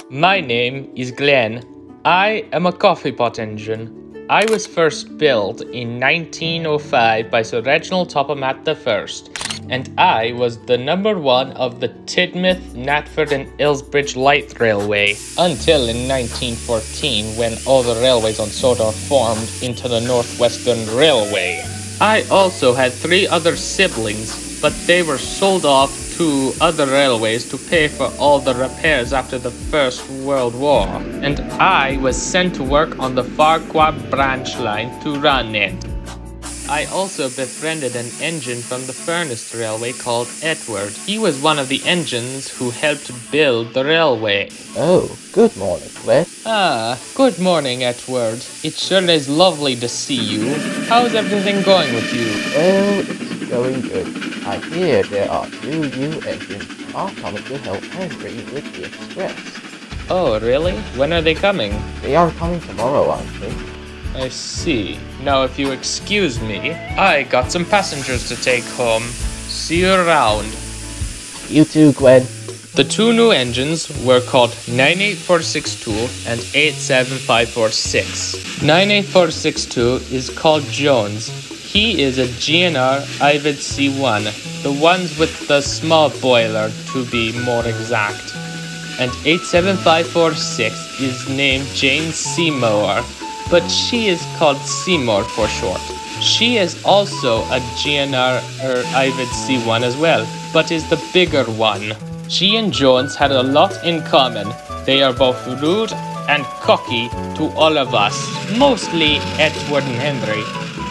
My name is Glynn. I am a coffee pot engine. I was first built in 1905 by Sir Reginald Topham I, and I was the number 1 of the Tidmouth, Knapford and Ilsbridge Light Railway, until in 1914 when all the railways on Sodor formed into the Northwestern Railway. I also had 3 other siblings, but they were sold off to other railways to pay for all the repairs after the First World War, and I was sent to work on the Ffarquhar branch line to run it. I also befriended an engine from the Furness Railway called Edward. He was one of the engines who helped build the railway. Oh, good morning, Glynn. Good morning, Edward. It sure is lovely to see you. How's everything going with you? Well, it's going good. I hear there are 2 new engines are coming to help Henry with the express. Oh, really? When are they coming? They are coming tomorrow, I think. I see. Now, if you excuse me, I got some passengers to take home. See you around. You too, Glynn. The 2 new engines were called 98462 and 87546. 98462 is called Jones. He is a GNR Ivid C1, the ones with the small boiler to be more exact. And 87546 is named Jane Seymour, but she is called Seymour for short. She is also a GNR Ivid C1 as well, but is the bigger one. She and Jones had a lot in common. They are both rude and cocky to all of us, mostly Edward and Henry.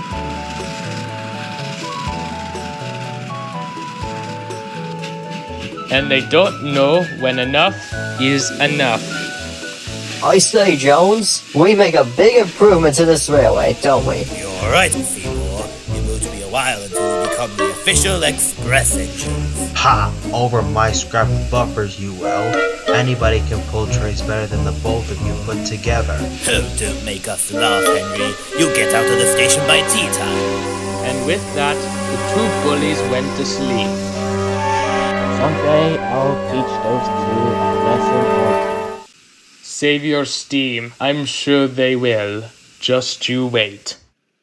And they don't know when enough is enough. I say, Jones, we make a big improvement to this railway, don't we? You're right, Seymour. It will be a while until we become the official express engines. Ha! Over my scrap buffers, you will. Anybody can pull trains better than the both of you put together. Oh, don't make us laugh, Henry. You'll get out of the station by tea time. And with that, the 2 bullies went to sleep. Someday I'll teach those 2 a lesson or 2. Save your steam. I'm sure they will. Just you wait.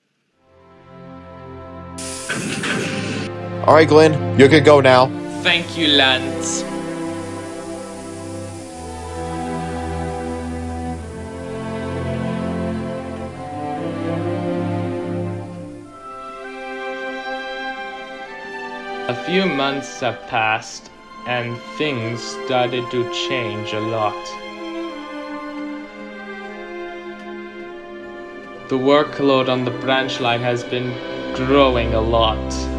Alright, Glynn, you can go now. Thank you, Lance. A few months have passed, and things started to change a lot. The workload on the branch line has been growing a lot.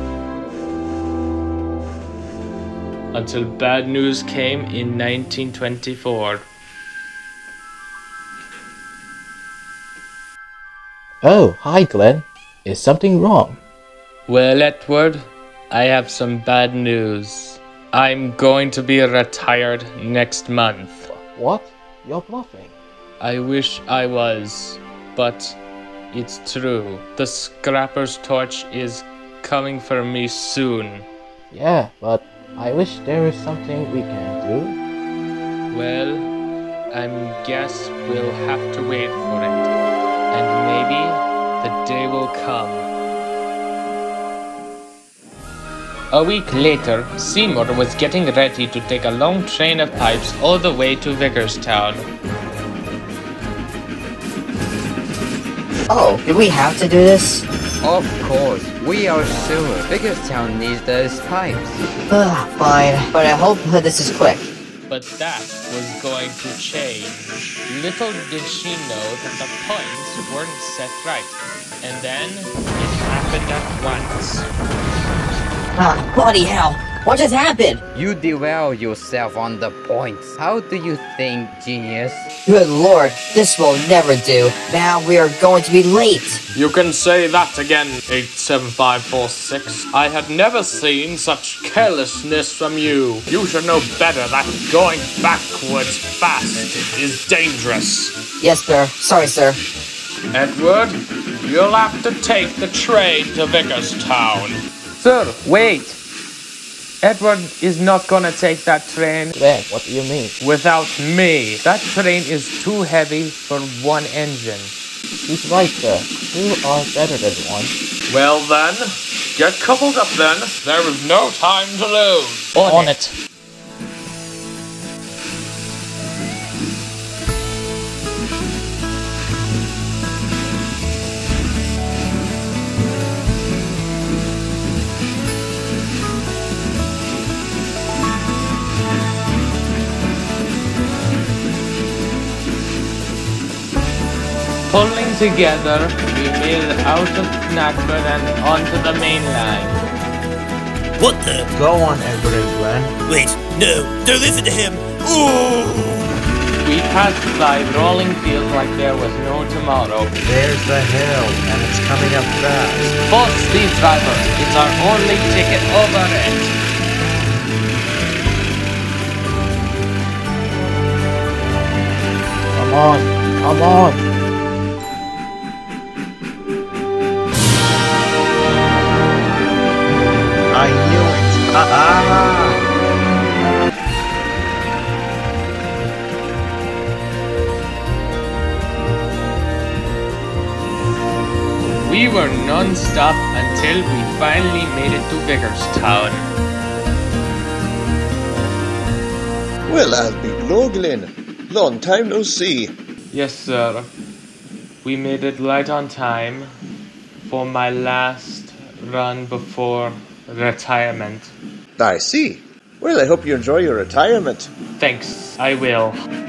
Until bad news came in 1924. Oh, hi, Glynn. Is something wrong? Well, Edward, I have some bad news. I'm going to be retired next month. What? You're bluffing. I wish I was, but it's true. The scrapper's torch is coming for me soon. Yeah, but I wish there was something we can do. Well, I guess we'll have to wait for it. And maybe the day will come. A week later, Seymour was getting ready to take a long train of pipes all the way to Vicarstown. Oh, do we have to do this? Of course, we are sure Vicarstown needs those pipes. Fine, but I hope this is quick. But that was going to change. Little did she know that the points weren't set right. And then it happened at once. Bloody hell! What just happened? You derail yourself on the points. How do you think, genius? Good lord, this will never do. Now we are going to be late. You can say that again, 87546. I had never seen such carelessness from you. You should know better that going backwards fast is dangerous. Yes, sir. Sorry, sir. Edward, you'll have to take the train to Vicarstown. Sir, wait! Edward is not gonna take that train Glenn, what do you mean? without me. That train is too heavy for one engine. He's right, sir. Two are better than one. Well then, get coupled up then. There is no time to lose. On it. Pulling together, we made it out of Knackford and onto the main line. What the? Go on, Edward and Glenn. Wait, no, don't listen to him. Ooh. We passed by rolling fields like there was no tomorrow. There's the hill, and it's coming up fast. Full speed, driver. It's our only ticket over it. Come on, come on. I knew it. Ah! We were non-stop until we finally made it to Vicarstown. Well, I'll be no Glynn. Long time no see. Yes, sir. We made it right on time for my last run before retirement. I see. Well, I hope you enjoy your retirement. Thanks, I will.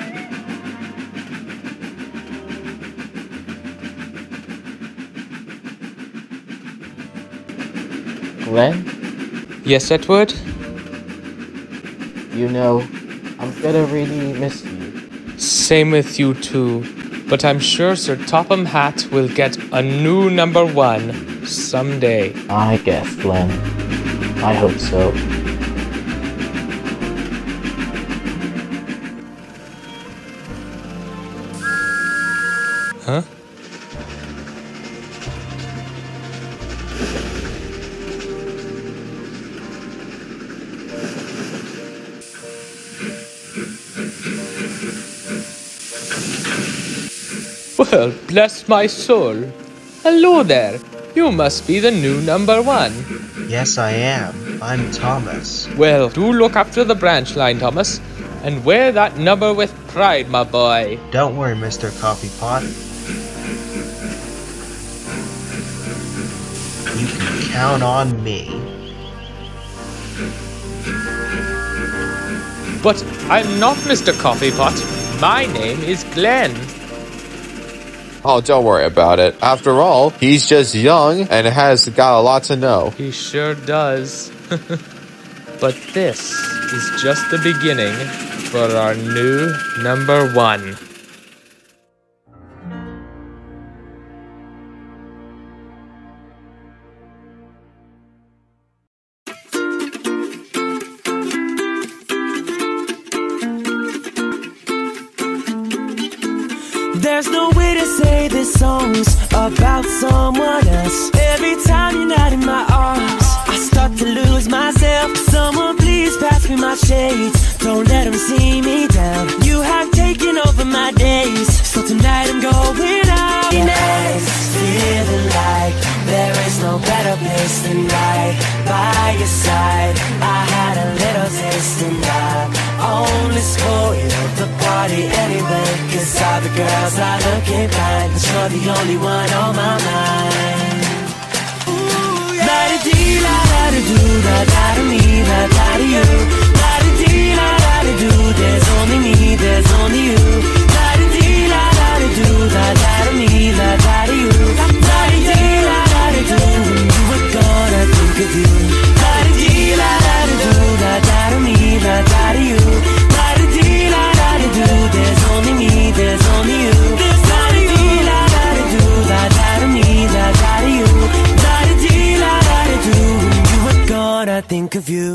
Glenn, Yes, Edward? you know, I'm gonna really miss you. Same with you too. But I'm sure Sir Topham Hatt will get a new #1 someday. I guess, Glenn. I hope so. Huh? Well, bless my soul. Hello there. You must be the new #1. Yes, I am. I'm Thomas. Well, do look after the branch line, Thomas, and wear that number with pride, my boy. Don't worry, Mr. Coffee Pot. You can count on me. But I'm not Mr. Coffeepot. My name is Glenn. Oh, don't worry about it. After all, he's just young and has got a lot to know. He sure does. But this is just the beginning for our new #1. There's no way to say this song's about someone else. Every time you're not in my arms, I start to lose myself. Someone please pass me my shades. Don't let them see me down. You have taken over my days, so tonight I'm going out. Feeling like there is no better place than right by your side. I had a little taste and I only spoiled the party anyway, 'cause all the girls are looking fine, but you're the only one on my mind. La-da-dee, la-da-da-do, la-da-da-me, la-da-da-you. La-da-dee, la-da-da-do, there's only me, there's only you. La-da-dee, la-da-da-do, la-da-da-me, la-da-da-you. La-da-dee, la-da-da-do, when you were gone, I think of you. La-da-dee, la-da-da-do, la-da-da-me, la-da-da-you. La-da-dee, la-da-da-do, there's only me, there's only you. La-da-dee, la-da-da-do, la-da-da-me, la-da-da-you. La-da-dee, la-da-da-do, when you were gone, I think of you.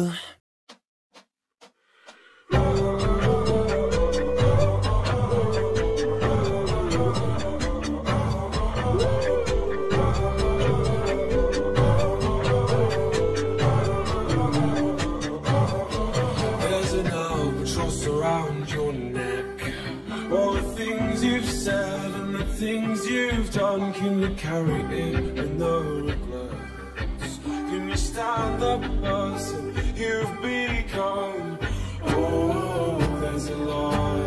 things you've said and the things you've done, can you carry it and no regrets? Can you stand the person you've become? Oh, there's a lot